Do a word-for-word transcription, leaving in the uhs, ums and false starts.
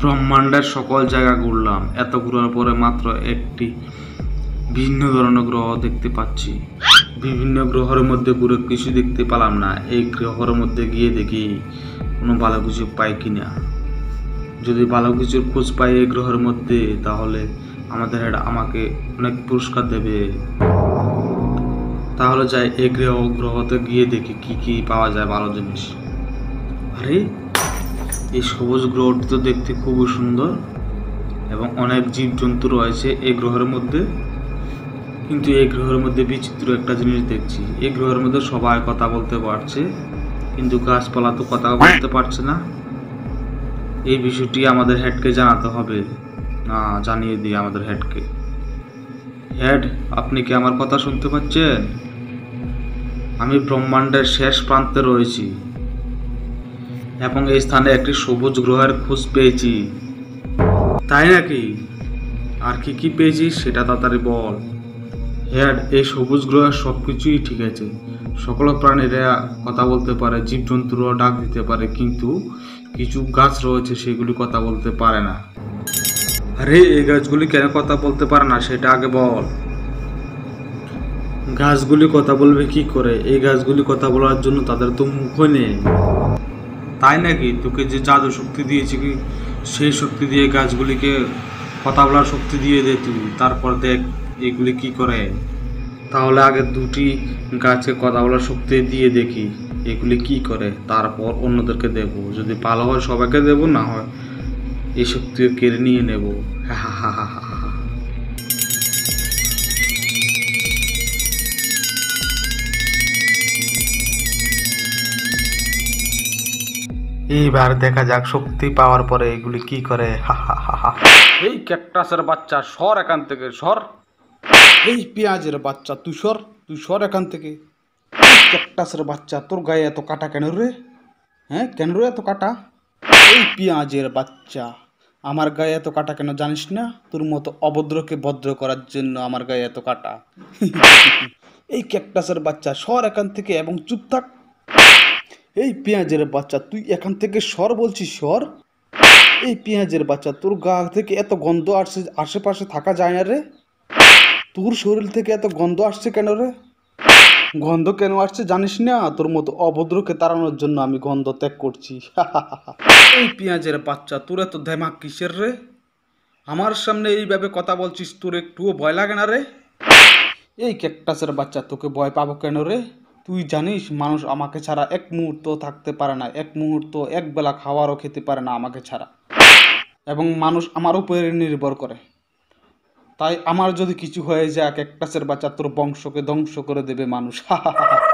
ব্রহ্মাণ্ডের সকল জায়গা ঘুরলাম, এত ঘুরার পরে মাত্র একটি ভিন্ন ধরনের গ্রহ দেখতে পাচ্ছি। বিভিন্ন গ্রহের মধ্যে ঘুরে কিছু দেখতে পেলাম না। এই গ্রহের মধ্যে গিয়ে দেখি কোনো ভালো কিছু পাই কিনা। যদি ভালো কিছুর খোঁজ পাই এই গ্রহের মধ্যে, তাহলে আমাদের হেড আমাকে অনেক পুরস্কার দেবে। তাহলে যাই এই গ্রহ গ্রহতে গিয়ে দেখি কি কি পাওয়া যায় ভালো জিনিস। আরে এই সবুজ গ্রহটি তো দেখতে খুবই সুন্দর এবং অনেক জীবজন্তু রয়েছে এই গ্রহের মধ্যে। কিন্তু এই গ্রহের মধ্যে বিচিত্র একটা জিনিস দেখছি, এই গ্রহের মধ্যে সবাই কথা বলতে পারছে, কিন্তু গাছপালা তো কথা বলতে পারছে না। এই বিষয়টি আমাদের হেডকে জানাতে হবে। না, জানিয়ে দিই আমাদের হেডকে। হেড, আপনি কি আমার কথা শুনতে পাচ্ছেন? আমি ব্রহ্মাণ্ডের শেষ প্রান্তে রয়েছি এবং এই স্থানে একটি সবুজ গ্রহের খোঁজ পেয়েছি। তাই নাকি? আর কি কি পেয়েছিস সেটা তাড়াতাড়ি বল। হেড, এই সবুজ গ্রহের সব কিছুই ঠিক আছে, সকল প্রাণীরা কথা বলতে পারে, জীবজন্তুরাও ডাক দিতে পারে, কিন্তু কিছু গাছ রয়েছে সেগুলি কথা বলতে পারে না। আরে এই গাছগুলি কেন কথা বলতে পারে না সেটা আগে বল। গাছগুলি কথা বলবে কি করে? এই গাছগুলি কথা বলার জন্য তাদের তো মুখ নেই। তাই নাকি? তোকে যে জাদু শক্তি দিয়েছি কি সেই শক্তি দিয়ে গাছগুলিকে কথা বলার শক্তি দিয়ে দে তুই, তারপর দেখ এগুলি কি করে। তাহলে আগে দুটি গাছকে কথা বলার শক্তি দিয়ে দেখি এগুলি কি করে, তারপর অন্যদেরকে দেব। যদি ভালো হয় সবাইকে দেব, না হয় এই শক্তি কেড়ে নিয়ে নেব। হা হা হা হা হা হা। এইবার দেখা যাক শক্তি পাওয়ার পরে এগুলি কি করে। হা হা হা হা। এই ক্যাকটাসের বাচ্চা, সর এখান থেকে, সর। এই পেঁয়াজের বাচ্চা, তুই সর, তুই সর এখান থেকে। ক্যাকটাসের বাচ্চা, তোর গায়ে এত কাটা কেন রে? হ্যাঁ, কেন রে এত কাটা? এই পেঁয়াজের বাচ্চা, আমার গায়ে এত কাটা কেন জানিস না? তোর মতো অভদ্রকে ভদ্র করার জন্য আমার গায়ে এত কাটা। এই ক্যাকটাসের বাচ্চা, সর এখান থেকে এবং চুপ থাক। এই পেঁয়াজের বাচ্চা, তুই এখান থেকে সর বলছিস, সর। এই পেঁয়াজের বাচ্চা, তোর গা থেকে এত গন্ধ আসছে, আশেপাশে থাকা যায় না রে? তোর শরীর থেকে এত গন্ধ আসছে কেন রে? গন্ধ কেন আসছে জানিস না? তোর মতো অভদ্রকে তাড়ানোর জন্য আমি গন্ধ ত্যাগ করছি। এই পেঁয়াজের বাচ্চা, তোর এত দেমাক কিসের রে? আমার সামনে এইভাবে কথা বলছিস, তোর একটুও ভয় লাগে না রে? এই ক্যাকটাসের বাচ্চা, তোকে ভয় পাবো কেন রে? তুই জানিস মানুষ আমাকে ছাড়া এক মুহূর্ত থাকতে পারে না, এক মুহূর্ত এক বেলা খাওয়ারও খেতে পারে না আমাকে ছাড়া, এবং মানুষ আমার উপরে নির্ভর করে। তাই আমার যদি কিছু হয়ে যায়, ক্যাকটাসের বাচ্চা, তোর বংশকে ধ্বংস করে দেবে মানুষ।